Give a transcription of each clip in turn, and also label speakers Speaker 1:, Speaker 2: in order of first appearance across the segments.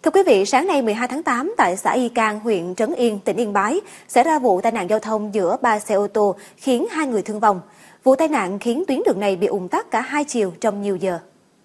Speaker 1: Thưa quý vị, sáng nay 12 tháng 8 tại xã Y Can, huyện Trấn Yên, tỉnh Yên Bái, xảy ra vụ tai nạn giao thông giữa 3 xe ô tô khiến 2 người thương vong. Vụ tai nạn khiến tuyến đường này bị ùn tắc cả hai chiều trong nhiều giờ.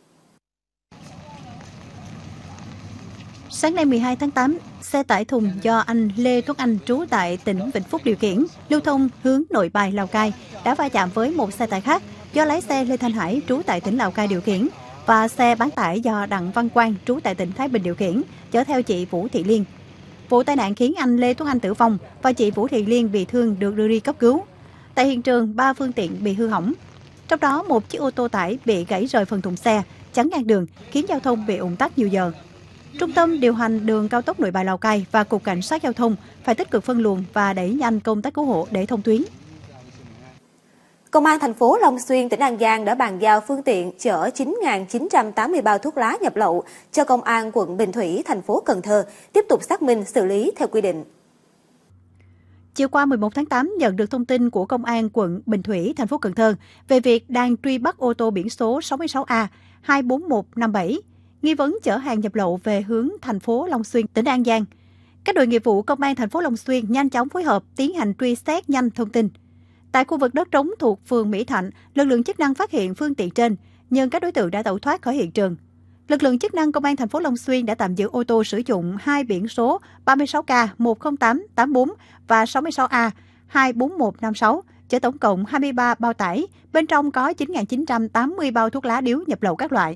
Speaker 2: Sáng nay 12 tháng 8, xe tải thùng do anh Lê Tuấn Anh trú tại tỉnh Vĩnh Phúc điều khiển, lưu thông hướng Nội Bài, Lào Cai, đã va chạm với một xe tải khác do lái xe Lê Thanh Hải trú tại tỉnh Lào Cai điều khiển và xe bán tải do Đặng Văn Quang trú tại tỉnh Thái Bình điều khiển, chở theo chị Vũ Thị Liên. Vụ tai nạn khiến anh Lê Tuấn Anh tử vong và chị Vũ Thị Liên bị thương được đưa đi cấp cứu. Tại hiện trường, 3 phương tiện bị hư hỏng. Trong đó, một chiếc ô tô tải bị gãy rời phần thùng xe, chắn ngang đường, khiến giao thông bị ùn tắc nhiều giờ. Trung tâm điều hành đường cao tốc Nội Bài Lào Cai và Cục Cảnh sát Giao thông phải tích cực phân luồng và đẩy nhanh công tác cứu hộ để thông tuyến.
Speaker 1: Công an thành phố Long Xuyên, tỉnh An Giang đã bàn giao phương tiện chở 9.980 bao thuốc lá nhập lậu cho Công an quận Bình Thủy, thành phố Cần Thơ tiếp tục xác minh xử lý theo quy định.
Speaker 2: Chiều qua 11 tháng 8, nhận được thông tin của Công an quận Bình Thủy, thành phố Cần Thơ về việc đang truy bắt ô tô biển số 66A 24157, nghi vấn chở hàng nhập lậu về hướng thành phố Long Xuyên, tỉnh An Giang. Các đội nghiệp vụ Công an thành phố Long Xuyên nhanh chóng phối hợp tiến hành truy xét nhanh thông tin. Tại khu vực đất trống thuộc phường Mỹ Thạnh, lực lượng chức năng phát hiện phương tiện trên, nhưng các đối tượng đã tẩu thoát khỏi hiện trường. Lực lượng chức năng Công an thành phố Long Xuyên đã tạm giữ ô tô sử dụng 2 biển số 36K 10884 và 66A 24156, chở tổng cộng 23 bao tải, bên trong có 9.980 bao thuốc lá điếu nhập lậu các loại.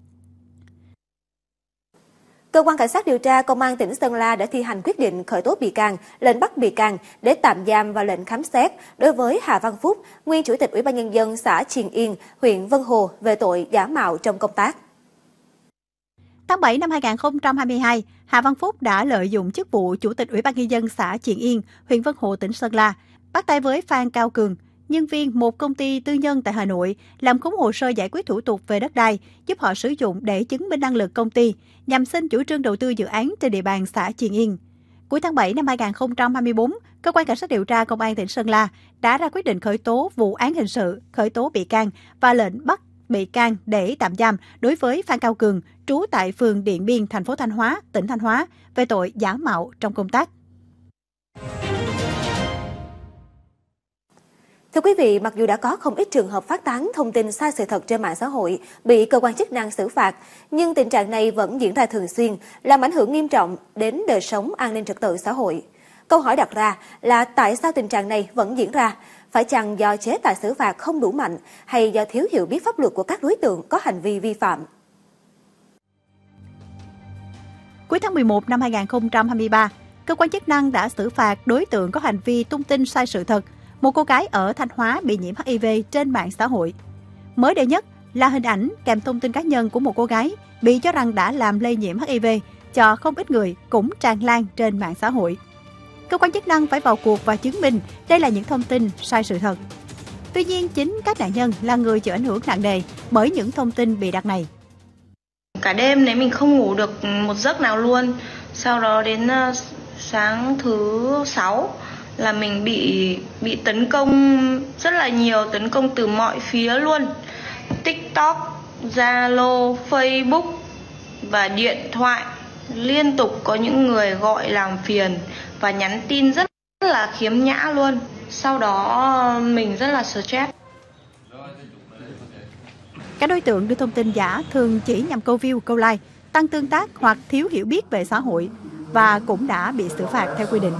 Speaker 1: Cơ quan Cảnh sát điều tra Công an tỉnh Sơn La đã thi hành quyết định khởi tố bị can, lệnh bắt bị can để tạm giam và lệnh khám xét đối với Hà Văn Phúc, nguyên Chủ tịch Ủy ban Nhân dân xã Triền Yên, huyện Vân Hồ về tội giả mạo trong công tác.
Speaker 2: Tháng 7 năm 2022, Hà Văn Phúc đã lợi dụng chức vụ Chủ tịch Ủy ban Nhân dân xã Triền Yên, huyện Vân Hồ, tỉnh Sơn La, bắt tay với Phan Cao Cường, nhân viên một công ty tư nhân tại Hà Nội, làm khống hồ sơ giải quyết thủ tục về đất đai, giúp họ sử dụng để chứng minh năng lực công ty, nhằm xin chủ trương đầu tư dự án trên địa bàn xã Triền Yên. Cuối tháng 7 năm 2024, Cơ quan Cảnh sát điều tra Công an tỉnh Sơn La đã ra quyết định khởi tố vụ án hình sự, khởi tố bị can và lệnh bắt bị can để tạm giam đối với Phan Cao Cường, trú tại phường Điện Biên, thành phố Thanh Hóa, tỉnh Thanh Hóa, về tội giả mạo trong công tác.
Speaker 1: Thưa quý vị, mặc dù đã có không ít trường hợp phát tán thông tin sai sự thật trên mạng xã hội bị cơ quan chức năng xử phạt, nhưng tình trạng này vẫn diễn ra thường xuyên, làm ảnh hưởng nghiêm trọng đến đời sống an ninh trật tự xã hội. Câu hỏi đặt ra là tại sao tình trạng này vẫn diễn ra? Phải chăng do chế tài xử phạt không đủ mạnh hay do thiếu hiểu biết pháp luật của các đối tượng có hành vi vi phạm?
Speaker 2: Cuối tháng 11 năm 2023, cơ quan chức năng đã xử phạt đối tượng có hành vi tung tin sai sự thật, một cô gái ở Thanh Hóa bị nhiễm HIV trên mạng xã hội. Mới đây nhất là hình ảnh kèm thông tin cá nhân của một cô gái bị cho rằng đã làm lây nhiễm HIV cho không ít người cũng tràn lan trên mạng xã hội. Cơ quan chức năng phải vào cuộc và chứng minh đây là những thông tin sai sự thật. Tuy nhiên, chính các nạn nhân là người chịu ảnh hưởng nặng nề bởi những thông tin bịa đặt này.
Speaker 3: Cả đêm đấy mình không ngủ được một giấc nào luôn. Sau đó đến sáng thứ 6 là mình bị tấn công rất là nhiều, tấn công từ mọi phía luôn. TikTok, Zalo, Facebook và điện thoại. Liên tục có những người gọi làm phiền và nhắn tin rất là khiếm nhã luôn. Sau đó mình rất là stress.
Speaker 2: Các đối tượng đưa thông tin giả thường chỉ nhằm câu view, câu like, tăng tương tác hoặc thiếu hiểu biết về xã hội và cũng đã bị xử phạt theo quy định.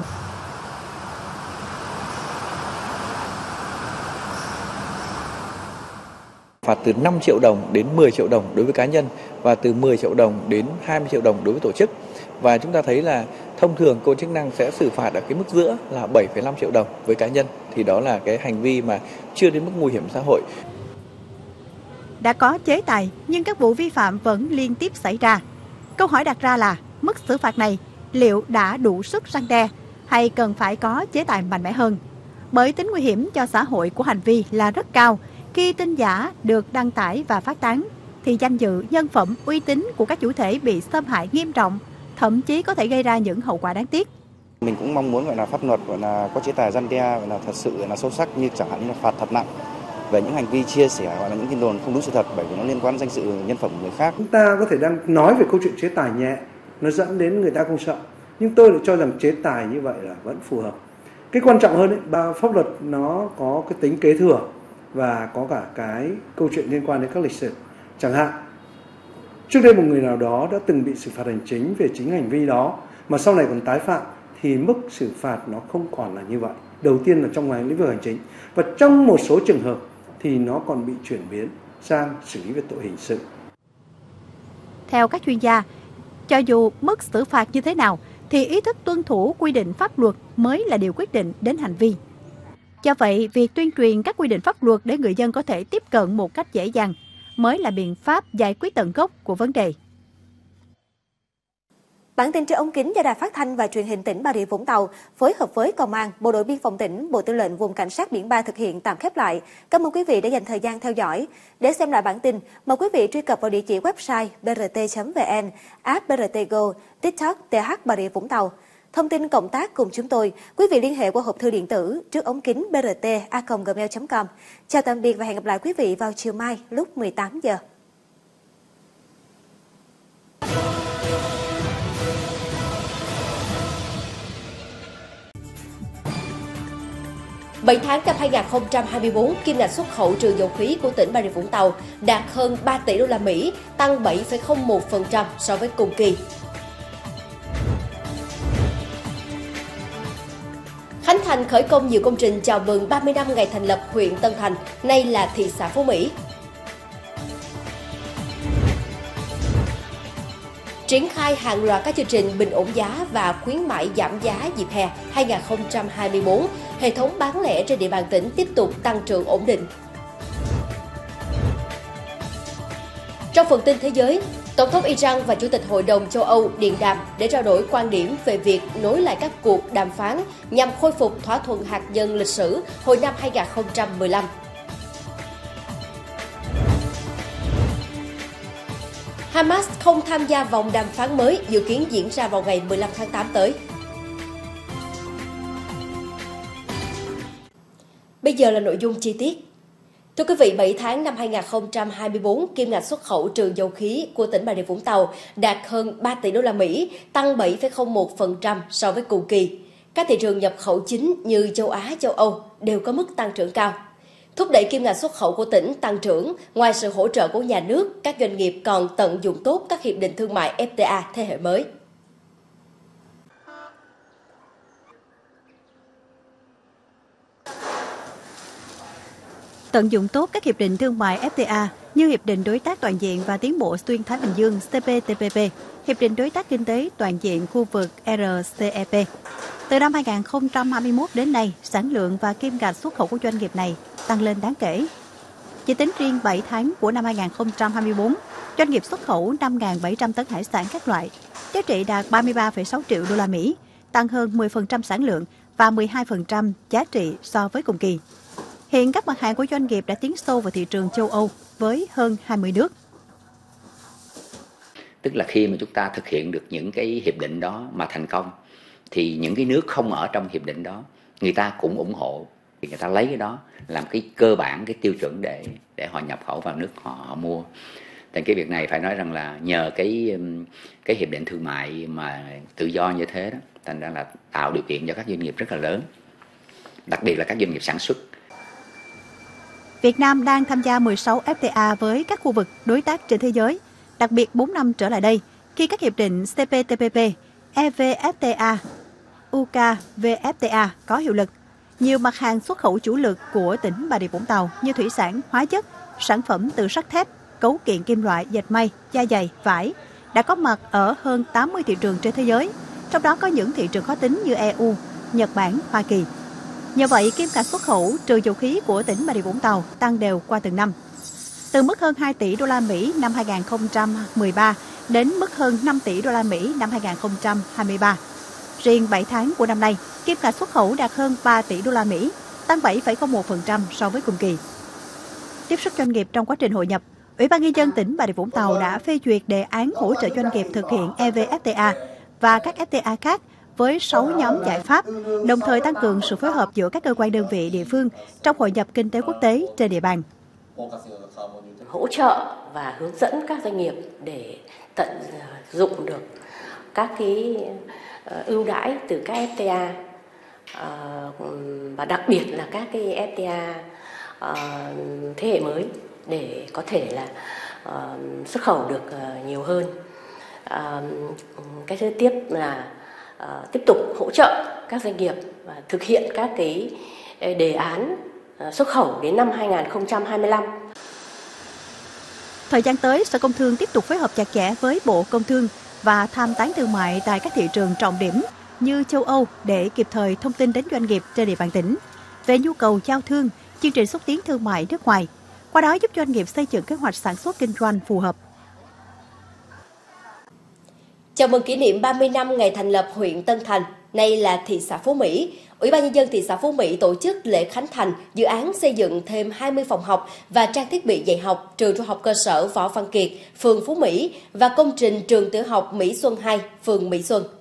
Speaker 4: Phạt từ 5 triệu đồng đến 10 triệu đồng đối với cá nhân và từ 10 triệu đồng đến 20 triệu đồng đối với tổ chức. Và chúng ta thấy là thông thường cơ quan chức năng sẽ xử phạt ở cái mức giữa là 7,5 triệu đồng với cá nhân. Thì đó là cái hành vi mà chưa đến mức nguy hiểm xã hội.
Speaker 2: Đã có chế tài nhưng các vụ vi phạm vẫn liên tiếp xảy ra. Câu hỏi đặt ra là mức xử phạt này liệu đã đủ sức răn đe hay cần phải có chế tài mạnh mẽ hơn? Bởi tính nguy hiểm cho xã hội của hành vi là rất cao. Khi tin giả được đăng tải và phát tán thì danh dự, nhân phẩm, uy tín của các chủ thể bị xâm hại nghiêm trọng, thậm chí có thể gây ra những hậu quả đáng tiếc.
Speaker 5: Mình cũng mong muốn gọi là pháp luật gọi là có chế tài răn đe gọi là thật sự là sâu sắc, như chẳng hạn như là phạt thật nặng về những hành vi chia sẻ hoặc là những tin đồn không đúng sự thật, bởi vì nó liên quan danh dự nhân phẩm của người khác.
Speaker 6: Chúng ta có thể đang nói về câu chuyện chế tài nhẹ, nó dẫn đến người ta không sợ. Nhưng tôi lại cho rằng chế tài như vậy là vẫn phù hợp. Cái quan trọng hơn ấy, pháp luật nó có cái tính kế thừa và có cả cái câu chuyện liên quan đến các lịch sử. Chẳng hạn, trước đây một người nào đó đã từng bị xử phạt hành chính về chính hành vi đó mà sau này còn tái phạm thì mức xử phạt nó không còn là như vậy. Đầu tiên là trong ngoài lĩnh vực hành chính và trong một số trường hợp thì nó còn bị chuyển biến sang xử lý về tội hình sự.
Speaker 2: Theo các chuyên gia, cho dù mức xử phạt như thế nào thì ý thức tuân thủ quy định pháp luật mới là điều quyết định đến hành vi. Do vậy, việc tuyên truyền các quy định pháp luật để người dân có thể tiếp cận một cách dễ dàng mới là biện pháp giải quyết tận gốc của vấn đề.
Speaker 1: Bản tin trên ống kính do Đài Phát thanh và Truyền hình tỉnh Bà Rịa Vũng Tàu phối hợp với Công an, Bộ đội Biên phòng tỉnh, Bộ Tư lệnh Vùng Cảnh sát Biển 3 thực hiện tạm khép lại. Cảm ơn quý vị đã dành thời gian theo dõi. Để xem lại bản tin, mời quý vị truy cập vào địa chỉ website brt.vn, app BRT Go, TikTok TH Bà Rịa Vũng Tàu. Thông tin cộng tác cùng chúng tôi, quý vị liên hệ qua hộp thư điện tử trước ống kính brt@gmail.com. Chào tạm biệt và hẹn gặp lại quý vị vào chiều mai lúc 18 giờ.
Speaker 7: 7 tháng năm 2024, kim ngạch xuất khẩu trừ dầu khí của tỉnh Bà Rịa Vũng Tàu đạt hơn 3 tỷ đô la Mỹ, tăng 7,01% so với cùng kỳ. Khánh Thành khởi công nhiều công trình chào mừng 30 năm ngày thành lập huyện Tân Thành, nay là thị xã Phú Mỹ. Triển khai hàng loạt các chương trình bình ổn giá và khuyến mại giảm giá dịp hè 2024, hệ thống bán lẻ trên địa bàn tỉnh tiếp tục tăng trưởng ổn định. Trong phần tin thế giới, Tổng thống Iran và Chủ tịch Hội đồng châu Âu điện đàm để trao đổi quan điểm về việc nối lại các cuộc đàm phán nhằm khôi phục thỏa thuận hạt nhân lịch sử hồi năm 2015. Hamas không tham gia vòng đàm phán mới dự kiến diễn ra vào ngày 15 tháng 8 tới. Bây giờ là nội dung chi tiết. Thưa quý vị, 7 tháng năm 2024, kim ngạch xuất khẩu trừ dầu khí của tỉnh Bà Rịa Vũng Tàu đạt hơn 3 tỷ đô la Mỹ, tăng 7,01% so với cùng kỳ. Các thị trường nhập khẩu chính như châu Á, châu Âu đều có mức tăng trưởng cao. Thúc đẩy kim ngạch xuất khẩu của tỉnh tăng trưởng, ngoài sự hỗ trợ của nhà nước, các doanh nghiệp còn tận dụng tốt các hiệp định thương mại FTA thế hệ mới.
Speaker 2: Tận dụng tốt các hiệp định thương mại FTA như Hiệp định Đối tác Toàn diện và Tiến bộ Xuyên Thái Bình Dương CPTPP, Hiệp định Đối tác Kinh tế Toàn diện khu vực RCEP. Từ năm 2021 đến nay, sản lượng và kim ngạch xuất khẩu của doanh nghiệp này tăng lên đáng kể. Chỉ tính riêng 7 tháng của năm 2024, doanh nghiệp xuất khẩu 5.700 tấn hải sản các loại, giá trị đạt 33,6 triệu đô la Mỹ, tăng hơn 10% sản lượng và 12% giá trị so với cùng kỳ. Hiện các mặt hàng của doanh nghiệp đã tiến sâu vào thị trường châu Âu với hơn 20 nước.
Speaker 8: Tức là khi mà chúng ta thực hiện được những cái hiệp định đó mà thành công, thì những cái nước không ở trong hiệp định đó, người ta cũng ủng hộ. Thì người ta lấy cái đó làm cái cơ bản, cái tiêu chuẩn để họ nhập khẩu vào nước họ mua. Thì cái việc này phải nói rằng là nhờ cái hiệp định thương mại mà tự do như thế đó, thành ra là tạo điều kiện cho các doanh nghiệp rất là lớn, đặc biệt là các doanh nghiệp sản xuất.
Speaker 2: Việt Nam đang tham gia 16 FTA với các khu vực đối tác trên thế giới, đặc biệt 4 năm trở lại đây, khi các hiệp định CPTPP, EVFTA, UKVFTA có hiệu lực. Nhiều mặt hàng xuất khẩu chủ lực của tỉnh Bà Rịa Vũng Tàu như thủy sản, hóa chất, sản phẩm từ sắt thép, cấu kiện kim loại, dệt may, da giày, vải đã có mặt ở hơn 80 thị trường trên thế giới, trong đó có những thị trường khó tính như EU, Nhật Bản, Hoa Kỳ. Nhờ vậy, kim ngạch xuất khẩu trừ dầu khí của tỉnh Bà Rịa Vũng Tàu tăng đều qua từng năm. Từ mức hơn 2 tỷ đô la Mỹ năm 2013 đến mức hơn 5 tỷ đô la Mỹ năm 2023. Riêng 7 tháng của năm nay, kim ngạch xuất khẩu đạt hơn 3 tỷ đô la Mỹ, tăng 7,01% so với cùng kỳ. Tiếp sức doanh nghiệp trong quá trình hội nhập, Ủy ban Nhân dân tỉnh Bà Rịa Vũng Tàu đã phê duyệt đề án hỗ trợ doanh nghiệp thực hiện EVFTA và các FTA khác với 6 nhóm giải pháp, đồng thời tăng cường sự phối hợp giữa các cơ quan đơn vị địa phương trong hội nhập kinh tế quốc tế trên địa bàn.
Speaker 7: hỗ trợ và hướng dẫn các doanh nghiệp để tận dụng được các cái ưu đãi từ các FTA, và đặc biệt là các cái FTA thế hệ mới để có thể là xuất khẩu được nhiều hơn. Cái thứ tiếp là tiếp tục hỗ trợ các doanh nghiệp và thực hiện các cái đề án xuất khẩu đến năm 2025.
Speaker 2: Thời gian tới, Sở Công Thương tiếp tục phối hợp chặt chẽ với Bộ Công Thương và tham tán thương mại tại các thị trường trọng điểm như châu Âu để kịp thời thông tin đến doanh nghiệp trên địa bàn tỉnh về nhu cầu giao thương, chương trình xúc tiến thương mại nước ngoài, qua đó giúp doanh nghiệp xây dựng kế hoạch sản xuất kinh doanh phù hợp.
Speaker 7: Chào mừng kỷ niệm 30 năm ngày thành lập huyện Tân Thành, nay là thị xã Phú Mỹ. Ủy ban Nhân dân thị xã Phú Mỹ tổ chức lễ khánh thành dự án xây dựng thêm 20 phòng học và trang thiết bị dạy học trường trung học cơ sở Võ Văn Kiệt, phường Phú Mỹ và công trình trường tiểu học Mỹ Xuân 2, phường Mỹ Xuân.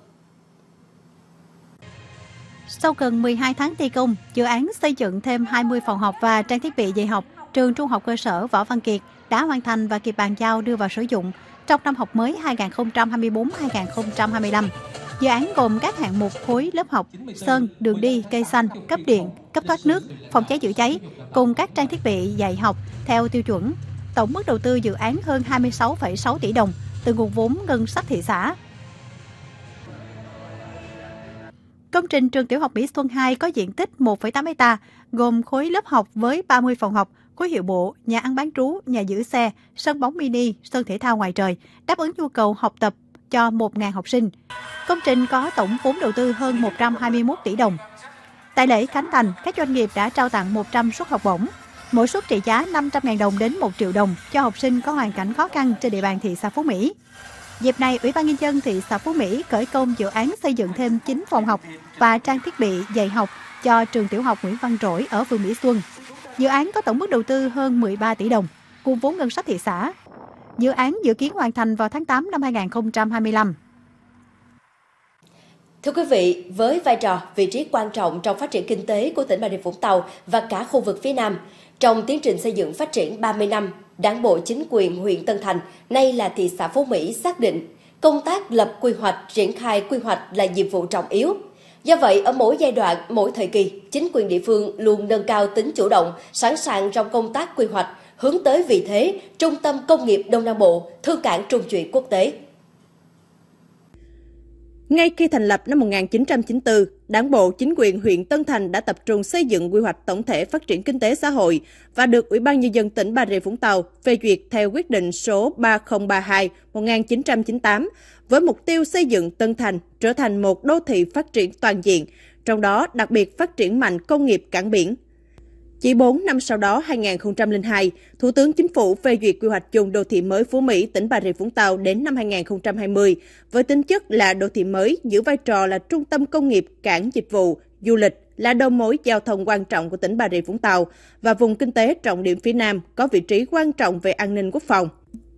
Speaker 2: Sau gần 12 tháng thi công, dự án xây dựng thêm 20 phòng học và trang thiết bị dạy học trường trung học cơ sở Võ Văn Kiệt đã hoàn thành và kịp bàn giao đưa vào sử dụng trong năm học mới 2024-2025. Dự án gồm các hạng mục khối lớp học, sân, đường đi, cây xanh, cấp điện, cấp thoát nước, phòng cháy chữa cháy, cùng các trang thiết bị dạy học theo tiêu chuẩn. Tổng mức đầu tư dự án hơn 26,6 tỷ đồng từ nguồn vốn ngân sách thị xã. Công trình trường tiểu học Mỹ Xuân 2 có diện tích 1,8 ha, gồm khối lớp học với 30 phòng học, khối hiệu bộ, nhà ăn bán trú, nhà giữ xe, sân bóng mini, sân thể thao ngoài trời, đáp ứng nhu cầu học tập cho 1.000 học sinh. Công trình có tổng vốn đầu tư hơn 121 tỷ đồng. Tại lễ khánh thành, các doanh nghiệp đã trao tặng 100 suất học bổng, mỗi suất trị giá 500.000 đồng đến 1 triệu đồng cho học sinh có hoàn cảnh khó khăn trên địa bàn thị xã Phú Mỹ. Dịp này, Ủy ban Nhân dân thị xã Phú Mỹ khởi công dự án xây dựng thêm 9 phòng học và trang thiết bị dạy học cho trường tiểu học Nguyễn Văn Trỗi ở phường Mỹ Xuân. Dự án có tổng mức đầu tư hơn 13 tỷ đồng, nguồn vốn ngân sách thị xã. Dự án dự kiến hoàn thành vào tháng 8 năm 2025.
Speaker 7: Thưa quý vị, với vai trò, vị trí quan trọng trong phát triển kinh tế của tỉnh Bà Rịa Vũng Tàu và cả khu vực phía Nam, trong tiến trình xây dựng phát triển 30 năm, Đảng bộ chính quyền huyện Tân Thành, nay là thị xã Phú Mỹ xác định công tác lập quy hoạch, triển khai quy hoạch là nhiệm vụ trọng yếu. Do vậy, ở mỗi giai đoạn, mỗi thời kỳ, chính quyền địa phương luôn nâng cao tính chủ động, sẵn sàng trong công tác quy hoạch, hướng tới vị thế trung tâm công nghiệp Đông Nam Bộ, thương cảng trung chuyển quốc tế.
Speaker 9: Ngay khi thành lập năm 1994, Đảng bộ chính quyền huyện Tân Thành đã tập trung xây dựng quy hoạch tổng thể phát triển kinh tế xã hội và được Ủy ban Nhân dân tỉnh Bà Rịa Vũng Tàu phê duyệt theo quyết định số 3032/1998 với mục tiêu xây dựng Tân Thành trở thành một đô thị phát triển toàn diện, trong đó đặc biệt phát triển mạnh công nghiệp cảng biển. Chỉ 4 năm sau đó, 2002, Thủ tướng Chính phủ phê duyệt quy hoạch chung đô thị mới Phú Mỹ, tỉnh Bà Rịa Vũng Tàu đến năm 2020, với tính chất là đô thị mới, giữ vai trò là trung tâm công nghiệp, cảng dịch vụ, du lịch, là đầu mối giao thông quan trọng của tỉnh Bà Rịa Vũng Tàu và vùng kinh tế trọng điểm phía Nam, có vị trí quan trọng về an ninh quốc phòng.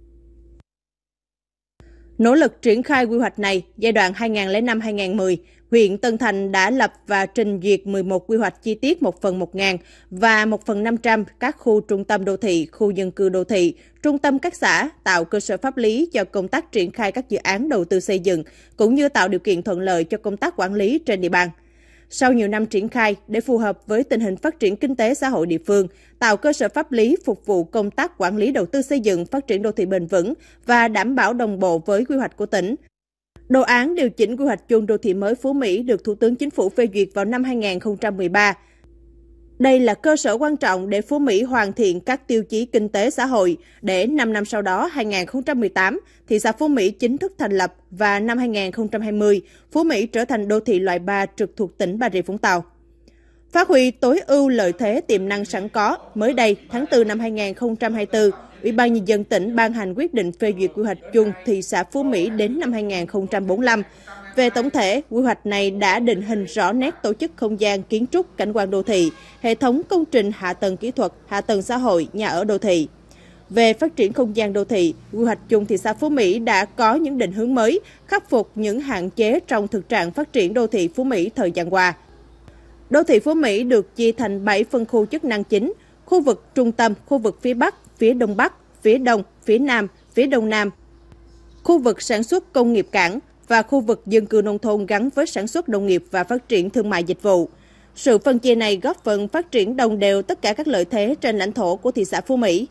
Speaker 9: Nỗ lực triển khai quy hoạch này, giai đoạn 2005-2010, huyện Tân Thành đã lập và trình duyệt 11 quy hoạch chi tiết 1/1000 và 1/500 các khu trung tâm đô thị, khu dân cư đô thị, trung tâm các xã, tạo cơ sở pháp lý cho công tác triển khai các dự án đầu tư xây dựng, cũng như tạo điều kiện thuận lợi cho công tác quản lý trên địa bàn. Sau nhiều năm triển khai, để phù hợp với tình hình phát triển kinh tế xã hội địa phương, tạo cơ sở pháp lý phục vụ công tác quản lý đầu tư xây dựng, phát triển đô thị bền vững và đảm bảo đồng bộ với quy hoạch của tỉnh. Đồ án điều chỉnh quy hoạch chung đô thị mới Phú Mỹ được Thủ tướng Chính phủ phê duyệt vào năm 2013. Đây là cơ sở quan trọng để Phú Mỹ hoàn thiện các tiêu chí kinh tế xã hội, để 5 năm sau đó, 2018, thị xã Phú Mỹ chính thức thành lập và năm 2020, Phú Mỹ trở thành đô thị loại 3 trực thuộc tỉnh Bà Rịa Vũng Tàu. Phát huy tối ưu lợi thế tiềm năng sẵn có, mới đây, tháng 4 năm 2024, Ủy ban Nhân dân tỉnh ban hành quyết định phê duyệt quy hoạch chung thị xã Phú Mỹ đến năm 2045. Về tổng thể, quy hoạch này đã định hình rõ nét tổ chức không gian, kiến trúc, cảnh quan đô thị, hệ thống công trình hạ tầng kỹ thuật, hạ tầng xã hội, nhà ở đô thị. Về phát triển không gian đô thị, quy hoạch chung thị xã Phú Mỹ đã có những định hướng mới, khắc phục những hạn chế trong thực trạng phát triển đô thị Phú Mỹ thời gian qua. Đô thị Phú Mỹ được chia thành 7 phân khu chức năng chính: khu vực trung tâm, khu vực phía Bắc, phía Đông Bắc, phía Đông, phía Nam, phía Đông Nam, khu vực sản xuất công nghiệp cảng và khu vực dân cư nông thôn gắn với sản xuất nông nghiệp và phát triển thương mại dịch vụ. Sự phân chia này góp phần phát triển đồng đều tất cả các lợi thế trên lãnh thổ của thị xã Phú Mỹ.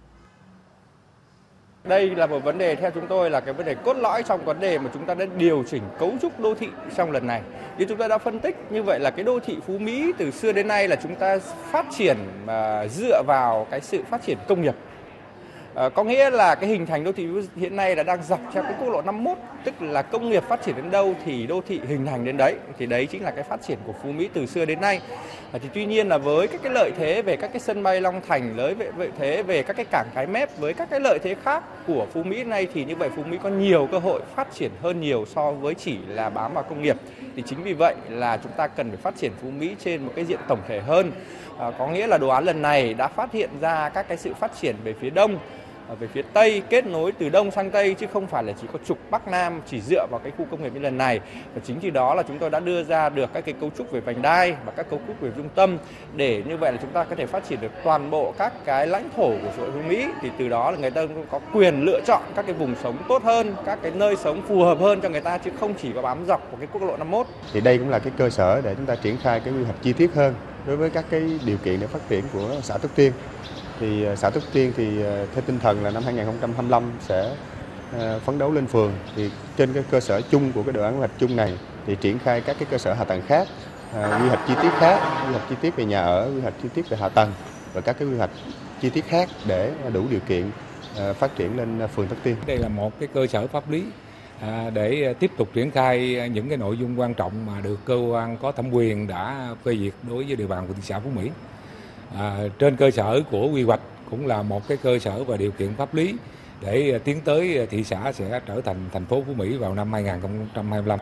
Speaker 10: Đây là một vấn đề theo chúng tôi là cái vấn đề cốt lõi trong vấn đề mà chúng ta đã điều chỉnh cấu trúc đô thị trong lần này. Như chúng ta đã phân tích, như vậy là cái đô thị Phú Mỹ từ xưa đến nay là chúng ta phát triển dựa vào cái sự phát triển công nghiệp. Có nghĩa là cái hình thành đô thị hiện nay là đang dọc theo cái quốc lộ 51, tức là công nghiệp phát triển đến đâu thì đô thị hình thành đến đấy. Thì đấy chính là cái phát triển của Phú Mỹ từ xưa đến nay. Thì tuy nhiên là với các cái lợi thế về các cái sân bay Long Thành, lợi thế về các cái cảng Cái Mép, với các cái lợi thế khác của Phú Mỹ này thì như vậy Phú Mỹ có nhiều cơ hội phát triển hơn nhiều so với chỉ là bám vào công nghiệp. Thì chính vì vậy là chúng ta cần phải phát triển Phú Mỹ trên một cái diện tổng thể hơn. Có nghĩa là đồ án lần này đã phát hiện ra các cái sự phát triển về phía Đông, về phía Tây, kết nối từ Đông sang Tây chứ không phải là chỉ có trục Bắc Nam chỉ dựa vào cái khu công nghiệp như lần này. Và chính vì đó là chúng tôi đã đưa ra được các cái cấu trúc về vành đai và các cấu trúc về trung tâm để như vậy là chúng ta có thể phát triển được toàn bộ các cái lãnh thổ của xã hội Phú Mỹ. Thì từ đó là người ta có quyền lựa chọn các cái vùng sống tốt hơn, các cái nơi sống phù hợp hơn cho người ta chứ không chỉ có bám dọc vào cái quốc lộ 51.
Speaker 11: Thì đây cũng là cái cơ sở để chúng ta triển khai cái quy hoạch chi tiết hơn đối với các cái điều kiện để phát triển của xã Túc Tiên. Thì xã Túc Tiên thì theo tinh thần là năm 2025 sẽ phấn đấu lên phường. Thì trên cái cơ sở chung của cái đề án quy hoạch chung này thì triển khai các cái cơ sở hạ tầng khác, quy hoạch chi tiết khác, quy hoạch chi tiết về nhà ở, quy hoạch chi tiết về hạ tầng và các cái quy hoạch chi tiết khác để đủ điều kiện phát triển lên phường Túc Tiên.
Speaker 12: Đây là một cái cơ sở pháp lý để tiếp tục triển khai những cái nội dung quan trọng mà được cơ quan có thẩm quyền đã phê duyệt đối với địa bàn của thị xã Phú Mỹ. Trên cơ sở của quy hoạch cũng là một cái cơ sở và điều kiện pháp lý để tiến tới thị xã sẽ trở thành thành phố Phú Mỹ vào năm 2025.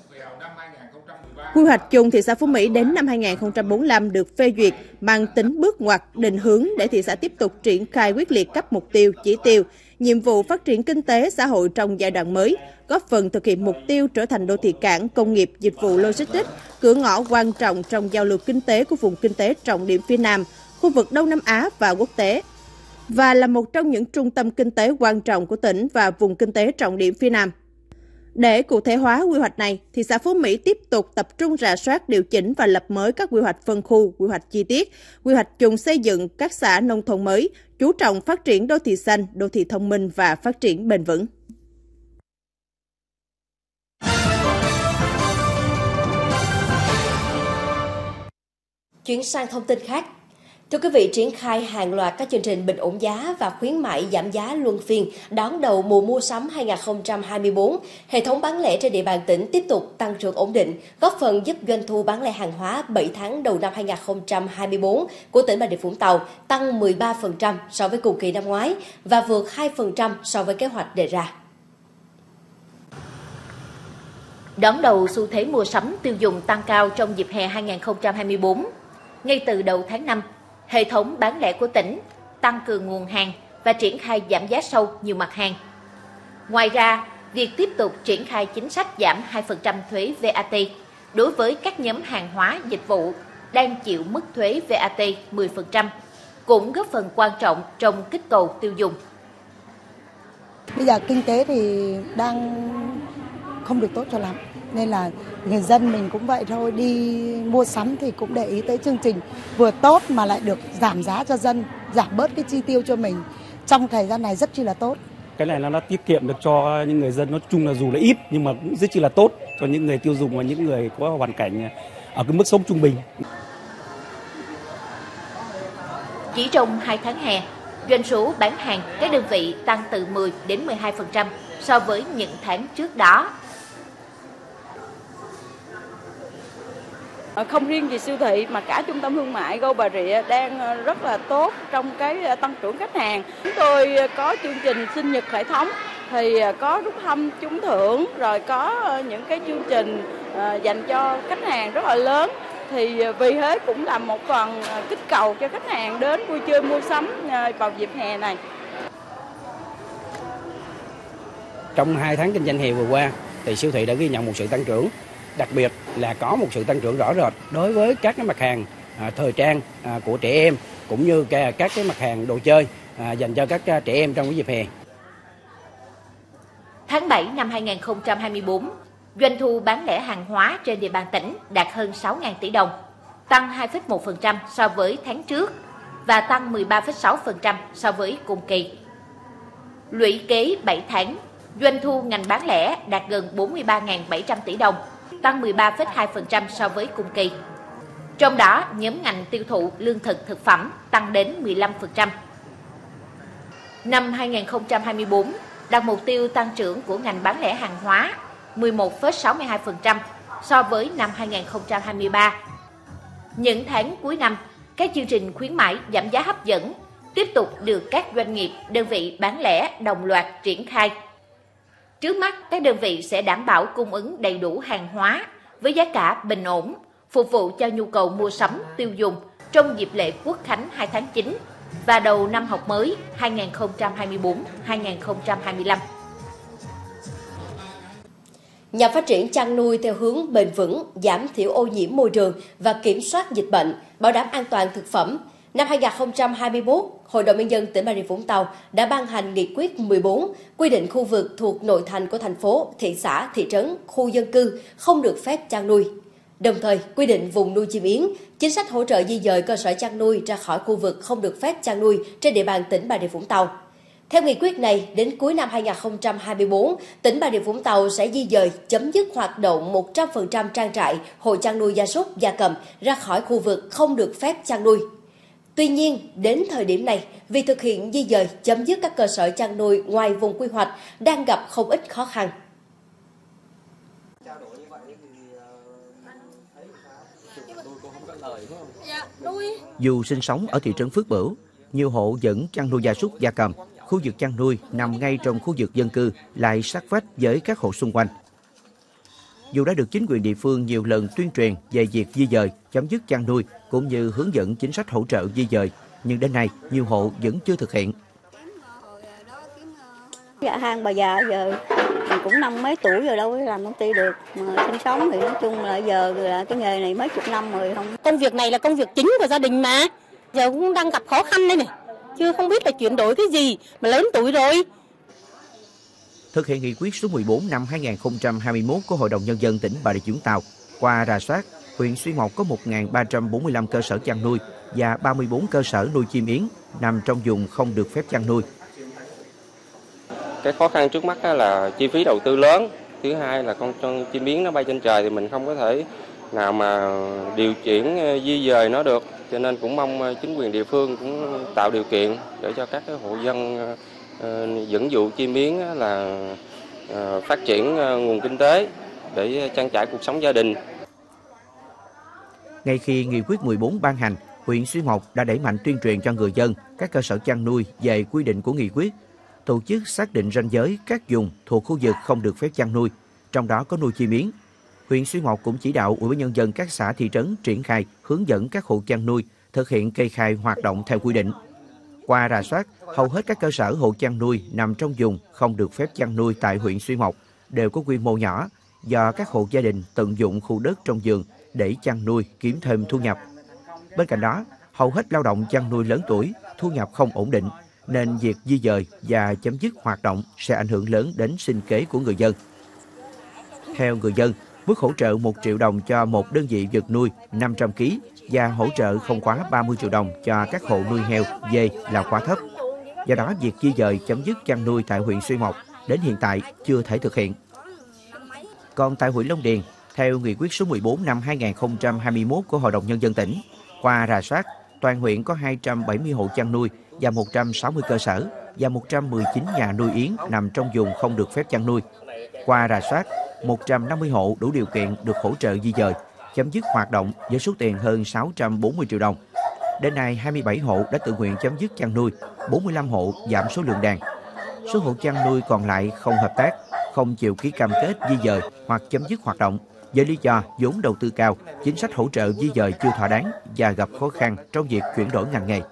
Speaker 9: Quy hoạch chung thị xã Phú Mỹ đến năm 2045 được phê duyệt mang tính bước ngoặt định hướng để thị xã tiếp tục triển khai quyết liệt các mục tiêu, chỉ tiêu, nhiệm vụ phát triển kinh tế xã hội trong giai đoạn mới, góp phần thực hiện mục tiêu trở thành đô thị cảng, công nghiệp, dịch vụ logistics, cửa ngõ quan trọng trong giao lưu kinh tế của vùng kinh tế trọng điểm phía Nam, khu vực Đông Nam Á và quốc tế, và là một trong những trung tâm kinh tế quan trọng của tỉnh và vùng kinh tế trọng điểm phía Nam. Để cụ thể hóa quy hoạch này, thị xã Phú Mỹ tiếp tục tập trung rà soát, điều chỉnh và lập mới các quy hoạch phân khu, quy hoạch chi tiết, quy hoạch chung xây dựng các xã nông thôn mới, chú trọng phát triển đô thị xanh, đô thị thông minh và phát triển bền vững.
Speaker 7: Chuyển sang thông tin khác. Thưa quý vị, triển khai hàng loạt các chương trình bình ổn giá và khuyến mại giảm giá luân phiên đón đầu mùa mua sắm 2024, hệ thống bán lẻ trên địa bàn tỉnh tiếp tục tăng trưởng ổn định, góp phần giúp doanh thu bán lẻ hàng hóa 7 tháng đầu năm 2024 của tỉnh Bà Rịa Vũng Tàu tăng 13% so với cùng kỳ năm ngoái và vượt 2% so với kế hoạch đề ra.
Speaker 13: Đón đầu xu thế mua sắm tiêu dùng tăng cao trong dịp hè 2024, ngay từ đầu tháng 5, hệ thống bán lẻ của tỉnh tăng cường nguồn hàng và triển khai giảm giá sâu nhiều mặt hàng. Ngoài ra, việc tiếp tục triển khai chính sách giảm 2% thuế VAT đối với các nhóm hàng hóa dịch vụ đang chịu mức thuế VAT 10% cũng góp phần quan trọng trong kích cầu tiêu dùng.
Speaker 14: Bây giờ kinh tế thì đang không được tốt cho lắm. Nên là người dân mình cũng vậy thôi, đi mua sắm thì cũng để ý tới chương trình vừa tốt mà lại được giảm giá cho dân, giảm bớt cái chi tiêu cho mình. Trong thời gian này rất chi là tốt.
Speaker 15: Cái này nó tiết kiệm được cho những người dân, nói chung là dù là ít nhưng mà cũng rất chi là tốt cho những người tiêu dùng và những người có hoàn cảnh ở cái mức sống trung bình.
Speaker 13: Chỉ trong 2 tháng hè, doanh số bán hàng các đơn vị tăng từ 10 đến 12% so với những tháng trước đó.
Speaker 16: Không riêng gì siêu thị mà cả trung tâm thương mại Go Bà Rịa đang rất là tốt trong cái tăng trưởng khách hàng. Chúng tôi có chương trình sinh nhật hệ thống thì có rút thăm trúng thưởng, rồi có những cái chương trình dành cho khách hàng rất là lớn. Thì vì thế cũng là một phần kích cầu cho khách hàng đến vui chơi mua sắm vào dịp hè này.
Speaker 15: Trong 2 tháng kinh doanh hè vừa qua thì siêu thị đã ghi nhận một sự tăng trưởng. Đặc biệt là có một sự tăng trưởng rõ rệt đối với các cái mặt hàng thời trang của trẻ em cũng như các cái mặt hàng đồ chơi dành cho các trẻ em trong cái dịp hè.
Speaker 13: Tháng 7 năm 2024, doanh thu bán lẻ hàng hóa trên địa bàn tỉnh đạt hơn 6.000 tỷ đồng, tăng 2,1% so với tháng trước và tăng 13,6% so với cùng kỳ. Lũy kế 7 tháng, doanh thu ngành bán lẻ đạt gần 43.700 tỷ đồng, tăng 13,2% so với cùng kỳ. Trong đó, nhóm ngành tiêu thụ lương thực thực phẩm tăng đến 15%. Năm 2024, đạt mục tiêu tăng trưởng của ngành bán lẻ hàng hóa 11,62% so với năm 2023. Những tháng cuối năm, các chương trình khuyến mãi giảm giá hấp dẫn tiếp tục được các doanh nghiệp, đơn vị bán lẻ đồng loạt triển khai. Trước mắt, các đơn vị sẽ đảm bảo cung ứng đầy đủ hàng hóa với giá cả bình ổn, phục vụ cho nhu cầu mua sắm, tiêu dùng trong dịp lễ Quốc khánh 2 tháng 9 và đầu năm học mới 2024-2025.
Speaker 7: Nhà phát triển chăn nuôi theo hướng bền vững, giảm thiểu ô nhiễm môi trường và kiểm soát dịch bệnh, bảo đảm an toàn thực phẩm. Năm 2021, Hội đồng Nhân dân tỉnh Bà Rịa Vũng Tàu đã ban hành nghị quyết 14 quy định khu vực thuộc nội thành của thành phố, thị xã, thị trấn, khu dân cư không được phép chăn nuôi. Đồng thời, quy định vùng nuôi chim yến, chính sách hỗ trợ di dời cơ sở chăn nuôi ra khỏi khu vực không được phép chăn nuôi trên địa bàn tỉnh Bà Rịa Vũng Tàu. Theo nghị quyết này, đến cuối năm 2024, tỉnh Bà Rịa Vũng Tàu sẽ di dời chấm dứt hoạt động 100% trang trại, hộ chăn nuôi gia súc, gia cầm ra khỏi khu vực không được phép chăn nuôi. Tuy nhiên, đến thời điểm này, việc thực hiện di dời chấm dứt các cơ sở chăn nuôi ngoài vùng quy hoạch đang gặp không ít khó khăn.
Speaker 17: Dù sinh sống ở thị trấn Phước Bửu, nhiều hộ vẫn chăn nuôi gia súc gia cầm. Khu vực chăn nuôi nằm ngay trong khu vực dân cư, lại sát vách với các hộ xung quanh. Dù đã được chính quyền địa phương nhiều lần tuyên truyền về việc di dời, chấm dứt chăn nuôi cũng như hướng dẫn chính sách hỗ trợ di dời, nhưng đến nay nhiều hộ vẫn chưa thực hiện.
Speaker 18: Dạ hàng bà già giờ mình cũng năm mấy tuổi rồi đâu có làm công ty được, mà sinh sống thì nói chung là giờ là cái nghề này mấy chục năm rồi không.
Speaker 19: Công việc này là công việc chính của gia đình mà, giờ cũng đang gặp khó khăn đây này, chứ không biết là chuyển đổi cái gì mà lớn tuổi rồi.
Speaker 17: Thực hiện nghị quyết số 14 năm 2021 của Hội đồng Nhân dân tỉnh Bà Rịa Vũng Tàu, qua rà soát, huyện Xuyên Mộc có 1.345 cơ sở chăn nuôi và 34 cơ sở nuôi chim yến nằm trong vùng không được phép chăn nuôi.
Speaker 20: Cái khó khăn trước mắt là chi phí đầu tư lớn, thứ hai là con chim yến nó bay trên trời thì mình không có thể nào mà điều chuyển di dời nó được, cho nên cũng mong chính quyền địa phương cũng tạo điều kiện để cho các hộ dân dẫn dụ chim yến là phát triển nguồn kinh tế để trang trải cuộc sống gia đình.
Speaker 17: Ngay khi nghị quyết 14 ban hành, huyện Xuyên Mộc đã đẩy mạnh tuyên truyền cho người dân, các cơ sở chăn nuôi về quy định của nghị quyết, tổ chức xác định ranh giới các vùng thuộc khu vực không được phép chăn nuôi, trong đó có nuôi chim yến. Huyện Xuyên Mộc cũng chỉ đạo Ủy ban Nhân dân các xã thị trấn triển khai hướng dẫn các hộ chăn nuôi thực hiện kê khai hoạt động theo quy định. Qua rà soát, hầu hết các cơ sở hộ chăn nuôi nằm trong vùng không được phép chăn nuôi tại huyện Xuyên Mộc đều có quy mô nhỏ, do các hộ gia đình tận dụng khu đất trong vườn để chăn nuôi kiếm thêm thu nhập. Bên cạnh đó, hầu hết lao động chăn nuôi lớn tuổi, thu nhập không ổn định, nên việc di dời và chấm dứt hoạt động sẽ ảnh hưởng lớn đến sinh kế của người dân. Theo người dân, mức hỗ trợ 1 triệu đồng cho một đơn vị vật nuôi 500 kg và hỗ trợ không quá 30 triệu đồng cho các hộ nuôi heo, dê là quá thấp. Do đó, việc di dời chấm dứt chăn nuôi tại huyện Xuyên Mộc đến hiện tại chưa thể thực hiện. Còn tại huyện Long Điền, theo nghị quyết số 14 năm 2021 của Hội đồng Nhân dân tỉnh, qua rà soát, toàn huyện có 270 hộ chăn nuôi và 160 cơ sở và 119 nhà nuôi yến nằm trong vùng không được phép chăn nuôi. Qua rà soát, 150 hộ đủ điều kiện được hỗ trợ di dời, chấm dứt hoạt động với số tiền hơn 640 triệu đồng. Đến nay, 27 hộ đã tự nguyện chấm dứt chăn nuôi, 45 hộ giảm số lượng đàn. Số hộ chăn nuôi còn lại không hợp tác, không chịu ký cam kết di dời hoặc chấm dứt hoạt động với lý do vốn đầu tư cao, chính sách hỗ trợ di dời chưa thỏa đáng và gặp khó khăn trong việc chuyển đổi ngành nghề.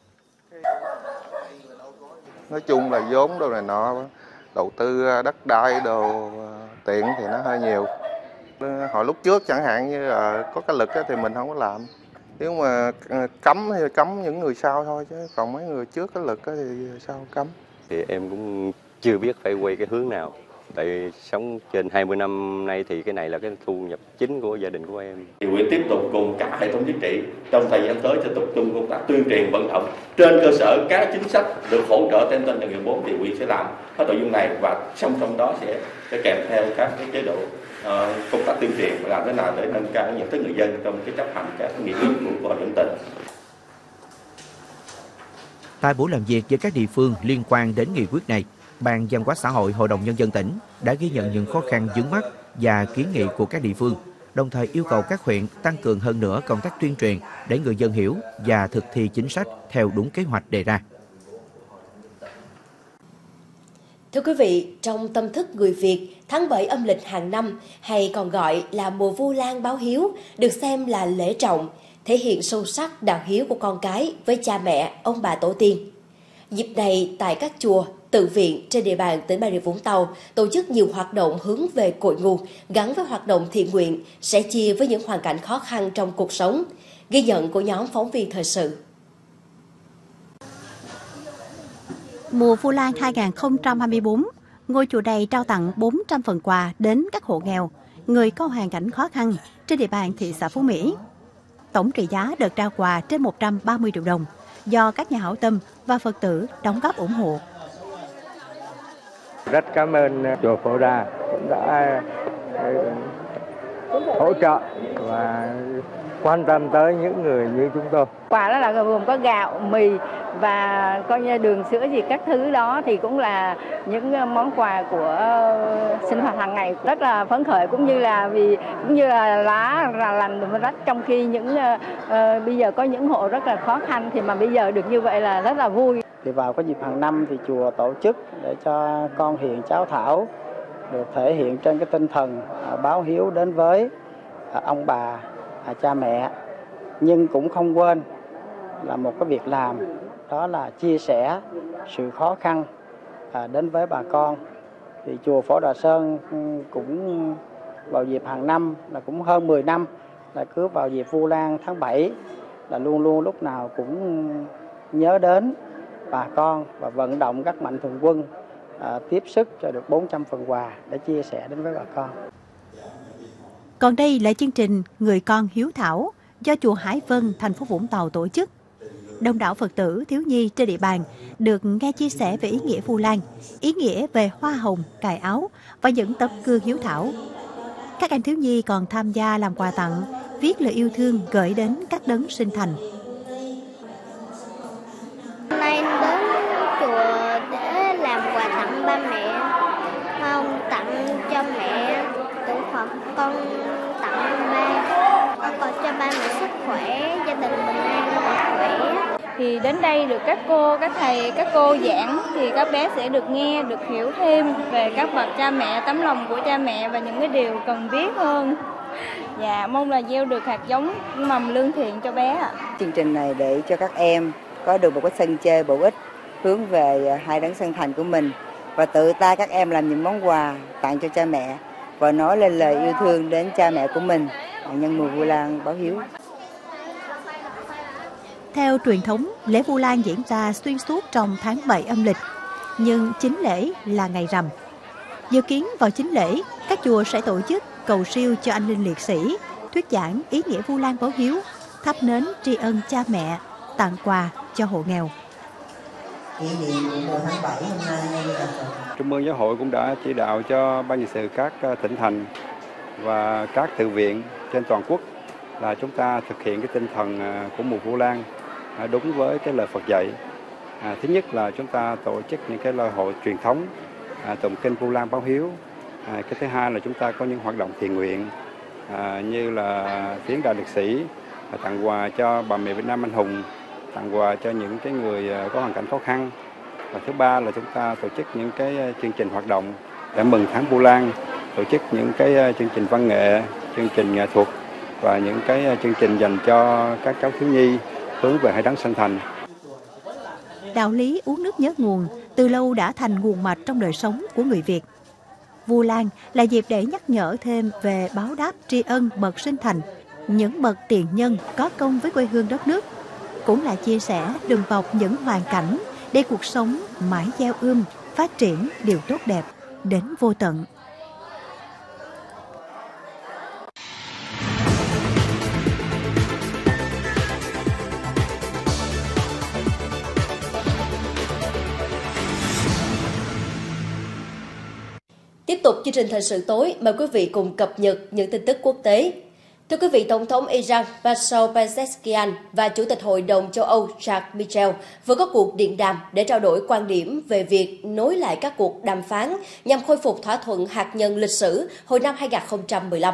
Speaker 21: Nói chung là vốn đồ này nọ, đầu tư đất đai đồ tiện thì nó hơi nhiều. Hồi lúc trước chẳng hạn như là có cái lực thì mình không có làm, Nếu mà cấm thì cấm những người sau thôi, chứ còn mấy người trước cái lực thì sao cấm.
Speaker 3: Thì em cũng chưa biết phải quay cái hướng nào. Tại sống trên 20 năm nay thì cái này là cái thu nhập chính của gia đình của em.
Speaker 22: Thì huyện tiếp tục cùng cả hệ thống chính trị trong thời gian tới sẽ tập trung công tác tuyên truyền vận động trên cơ sở các chính sách được hỗ trợ trên kênh Nghị 4 thì huyện sẽ làm hết nội dung này và song song đó sẽ kèm theo các cái chế độ công tác tuyên truyền và làm thế nào để nâng cao nhận thức người dân trong cái chấp hành các nghị quyết của hội đồng tỉnh.
Speaker 17: Tại buổi làm việc với các địa phương liên quan đến nghị quyết này, Ban Văn hóa xã hội Hội đồng Nhân dân tỉnh đã ghi nhận những khó khăn vướng mắc và kiến nghị của các địa phương, đồng thời yêu cầu các huyện tăng cường hơn nữa công tác tuyên truyền để người dân hiểu và thực thi chính sách theo đúng kế hoạch đề ra.
Speaker 7: Thưa quý vị, trong tâm thức người Việt, tháng 7 âm lịch hàng năm hay còn gọi là mùa Vu Lan báo hiếu được xem là lễ trọng, thể hiện sâu sắc đạo hiếu của con cái với cha mẹ, ông bà tổ tiên. Dịp này tại các chùa, tự viện trên địa bàn tỉnh Bà Rịa Vũng Tàu tổ chức nhiều hoạt động hướng về cội nguồn gắn với hoạt động thiện nguyện, sẻ chia với những hoàn cảnh khó khăn trong cuộc sống. Ghi nhận của nhóm phóng viên thời sự.
Speaker 2: Mùa Vu Lan 2024, ngôi chùa này trao tặng 400 phần quà đến các hộ nghèo, người có hoàn cảnh khó khăn trên địa bàn thị xã Phú Mỹ. Tổng trị giá đợt trao quà trên 130 triệu đồng do các nhà hảo tâm và Phật tử đóng góp ủng hộ.
Speaker 23: Rất cảm ơn chùa Phổ Đà cũng đã hỗ trợ và quan tâm tới những người như chúng tôi.
Speaker 24: Quà đó là gồm có gạo, mì và coi như đường sữa gì các thứ đó thì cũng là những món quà của sinh hoạt hàng ngày, rất là phấn khởi cũng như là lá làm rách, trong khi bây giờ có những hộ rất là khó khăn thì mà bây giờ được như vậy là rất là vui.
Speaker 25: Thì vào cái dịp hàng năm thì chùa tổ chức để cho con hiền cháu thảo được thể hiện trên cái tinh thần báo hiếu đến với ông bà, cha mẹ, nhưng cũng không quên là một cái việc làm đó là chia sẻ sự khó khăn đến với bà con. Thì chùa Phổ Đà Sơn cũng vào dịp hàng năm là cũng hơn 10 năm là cứ vào dịp Vu Lan tháng 7 là luôn luôn lúc nào cũng nhớ đến bà con và vận động các mạnh thường quân tiếp sức cho được 400 phần quà để chia sẻ đến với bà con.
Speaker 2: Còn đây là chương trình Người con hiếu thảo do chùa Hải Vân, thành phố Vũng Tàu tổ chức. Đông đảo Phật tử, thiếu nhi trên địa bàn được nghe chia sẻ về ý nghĩa Vu Lan, ý nghĩa về hoa hồng, cài áo và những tấm gương hiếu thảo. Các em thiếu nhi còn tham gia làm quà tặng, viết lời yêu thương gửi đến các đấng sinh thành.
Speaker 26: Hôm nay đến chùa để làm quà tặng ba mẹ, không tặng cho mẹ tự Phật, con tặng ba, con cầu cho ba mẹ sức khỏe, gia đình bình an và khỏe.
Speaker 27: Thì đến đây được các cô, các thầy, các cô giảng thì các bé sẽ được nghe, được hiểu thêm về các bậc cha mẹ, tấm lòng của cha mẹ và những cái điều cần biết hơn. Dạ, mong là gieo được hạt giống mầm lương thiện cho bé ạ.
Speaker 28: Chương trình này để cho các em có được một cái sân chơi bổ ích hướng về hai đấng sinh thành của mình và tự tay các em làm những món quà tặng cho cha mẹ và nói lên lời yêu thương đến cha mẹ của mình nhân mùa Vu Lan báo hiếu.
Speaker 2: Theo truyền thống, lễ Vu Lan diễn ra xuyên suốt trong tháng 7 âm lịch, nhưng chính lễ là ngày rằm. Dự kiến vào chính lễ, các chùa sẽ tổ chức cầu siêu cho anh linh liệt sĩ, thuyết giảng ý nghĩa Vu Lan báo hiếu, thắp nến tri ân cha mẹ, tặng quà cho hộ nghèo.
Speaker 29: Kỷ niệm của mùa tháng 7 hôm nay là
Speaker 11: Trung ương Giáo hội cũng đã chỉ đạo cho ban trị sự các tỉnh thành và các tự viện trên toàn quốc là chúng ta thực hiện cái tinh thần của mùa Vu Lan đúng với cái lời Phật dạy. Thứ nhất là chúng ta tổ chức những cái lễ hội truyền thống tụng kinh Vu Lan báo hiếu. Cái thứ hai là chúng ta có những hoạt động thiện nguyện như là viếng đại liệt sĩ, tặng quà cho bà mẹ Việt Nam anh hùng, tặng quà cho những cái người có hoàn cảnh khó khăn. Và thứ ba là chúng ta tổ chức những cái chương trình hoạt động để mừng tháng Vu Lan, tổ chức những cái chương trình văn nghệ, chương trình nghệ thuật và những cái chương trình dành cho các cháu thiếu nhi hướng về hai đấng sinh thành.
Speaker 2: Đạo lý uống nước nhớ nguồn từ lâu đã thành nguồn mạch trong đời sống của người Việt. Vu Lan là dịp để nhắc nhở thêm về báo đáp tri ân bậc sinh thành, những bậc tiền nhân có công với quê hương đất nước, cũng là chia sẻ đùm bọc những hoàn cảnh để cuộc sống mãi gieo ươm, phát triển điều tốt đẹp đến vô tận.
Speaker 7: Tiếp tục chương trình thời sự tối, mời quý vị cùng cập nhật những tin tức quốc tế. Thưa quý vị, Tổng thống Iran Massoud Pezeshkian và Chủ tịch Hội đồng châu Âu Charles Michel vừa có cuộc điện đàm để trao đổi quan điểm về việc nối lại các cuộc đàm phán nhằm khôi phục thỏa thuận hạt nhân lịch sử hồi năm 2015.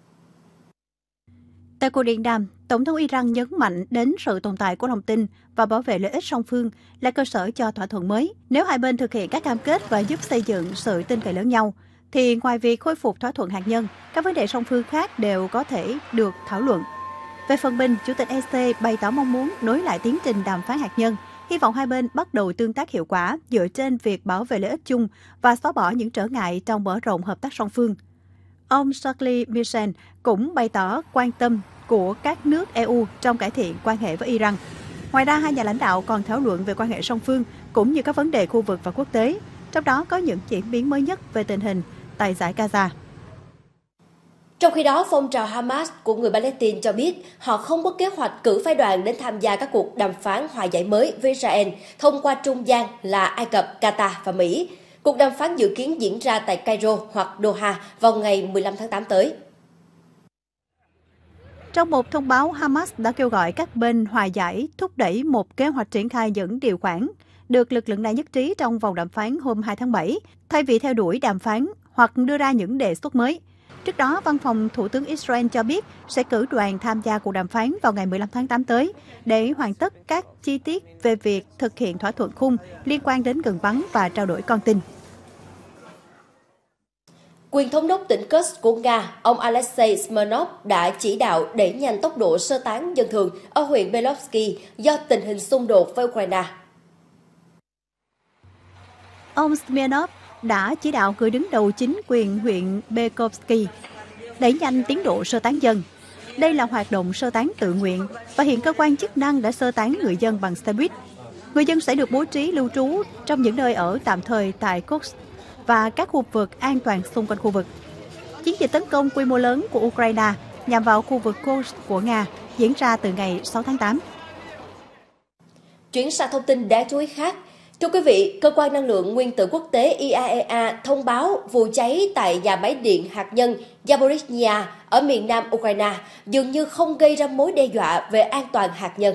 Speaker 2: Tại cuộc điện đàm, Tổng thống Iran nhấn mạnh đến sự tồn tại của lòng tin và bảo vệ lợi ích song phương là cơ sở cho thỏa thuận mới. Nếu hai bên thực hiện các cam kết và giúp xây dựng sự tin cậy lẫn nhau, thì ngoài việc khôi phục thỏa thuận hạt nhân, các vấn đề song phương khác đều có thể được thảo luận. Về phần mình, Chủ tịch EC bày tỏ mong muốn nối lại tiến trình đàm phán hạt nhân, hy vọng hai bên bắt đầu tương tác hiệu quả dựa trên việc bảo vệ lợi ích chung và xóa bỏ những trở ngại trong mở rộng hợp tác song phương. Ông Charles Michel cũng bày tỏ quan tâm của các nước EU trong cải thiện quan hệ với Iran. Ngoài ra, hai nhà lãnh đạo còn thảo luận về quan hệ song phương cũng như các vấn đề khu vực và quốc tế, trong đó có những chuyển biến mới nhất về tình hình tại dải Gaza.
Speaker 7: Trong khi đó, phong trào Hamas của người Palestine cho biết họ không có kế hoạch cử phái đoàn đến tham gia các cuộc đàm phán hòa giải mới với Israel thông qua trung gian là Ai Cập, Qatar và Mỹ. Cuộc đàm phán dự kiến diễn ra tại Cairo hoặc Doha vào ngày 15 tháng 8 tới.
Speaker 2: Trong một thông báo, Hamas đã kêu gọi các bên hòa giải thúc đẩy một kế hoạch triển khai những điều khoản được lực lượng này nhất trí trong vòng đàm phán hôm 2 tháng 7, thay vì theo đuổi đàm phán hoặc đưa ra những đề xuất mới. Trước đó, Văn phòng Thủ tướng Israel cho biết sẽ cử đoàn tham gia cuộc đàm phán vào ngày 15 tháng 8 tới để hoàn tất các chi tiết về việc thực hiện thỏa thuận khung liên quan đến ngừng bắn và trao đổi con tin.
Speaker 7: Quyền thống đốc tỉnh Kursk của Nga, ông Alexei Smirnov đã chỉ đạo đẩy nhanh tốc độ sơ tán dân thường ở huyện Belovsky do tình hình xung đột với Ukraine.
Speaker 2: Ông Smirnov đã chỉ đạo người đứng đầu chính quyền huyện Bekovsky đẩy nhanh tiến độ sơ tán dân. Đây là hoạt động sơ tán tự nguyện và hiện cơ quan chức năng đã sơ tán người dân bằng xe buýt. Người dân sẽ được bố trí lưu trú trong những nơi ở tạm thời tại Kursk và các khu vực an toàn xung quanh khu vực. Chiến dịch tấn công quy mô lớn của Ukraine nhằm vào khu vực Kursk của Nga diễn ra từ ngày 6 tháng 8.
Speaker 7: Chuyển sang thông tin đáng chú ý khác. Thưa quý vị, Cơ quan Năng lượng Nguyên tử Quốc tế IAEA thông báo vụ cháy tại nhà máy điện hạt nhân Zaporizhzhia ở miền nam Ukraine dường như không gây ra mối đe dọa về an toàn hạt nhân.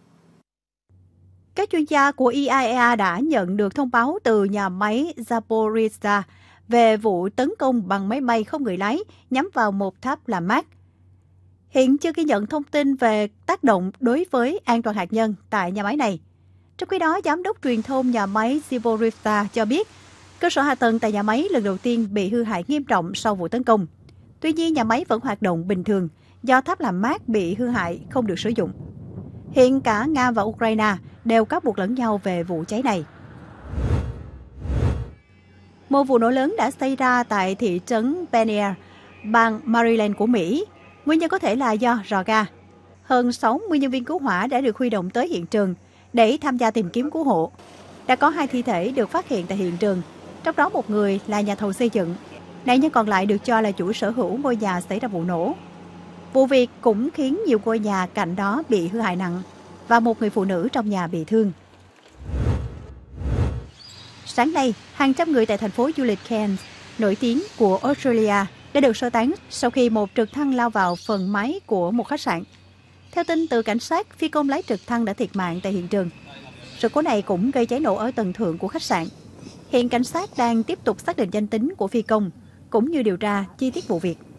Speaker 2: Các chuyên gia của IAEA đã nhận được thông báo từ nhà máy Zaporizhzhia về vụ tấn công bằng máy bay không người lái nhắm vào một tháp làm mát. Hiện chưa ghi nhận thông tin về tác động đối với an toàn hạt nhân tại nhà máy này. Trong khi đó, Giám đốc truyền thông nhà máy Zaporizhzhia cho biết cơ sở hạ tầng tại nhà máy lần đầu tiên bị hư hại nghiêm trọng sau vụ tấn công. Tuy nhiên, nhà máy vẫn hoạt động bình thường do tháp làm mát bị hư hại không được sử dụng. Hiện cả Nga và Ukraine đều cáo buộc lẫn nhau về vụ cháy này. Một vụ nổ lớn đã xảy ra tại thị trấn Benaire, bang Maryland của Mỹ. Nguyên nhân có thể là do rò ga. Hơn 60 nhân viên cứu hỏa đã được huy động tới hiện trường để tham gia tìm kiếm cứu hộ. Đã có 2 thi thể được phát hiện tại hiện trường, trong đó một người là nhà thầu xây dựng. Nạn nhân còn lại được cho là chủ sở hữu ngôi nhà xảy ra vụ nổ. Vụ việc cũng khiến nhiều ngôi nhà cạnh đó bị hư hại nặng và một người phụ nữ trong nhà bị thương. Sáng nay, hàng trăm người tại thành phố du lịch Cairns, nổi tiếng của Australia, đã được sơ tán sau khi một trực thăng lao vào phần mái của một khách sạn. Theo tin từ cảnh sát, phi công lái trực thăng đã thiệt mạng tại hiện trường. Sự cố này cũng gây cháy nổ ở tầng thượng của khách sạn. Hiện cảnh sát đang tiếp tục xác định danh tính của phi công, cũng như điều tra chi tiết vụ việc.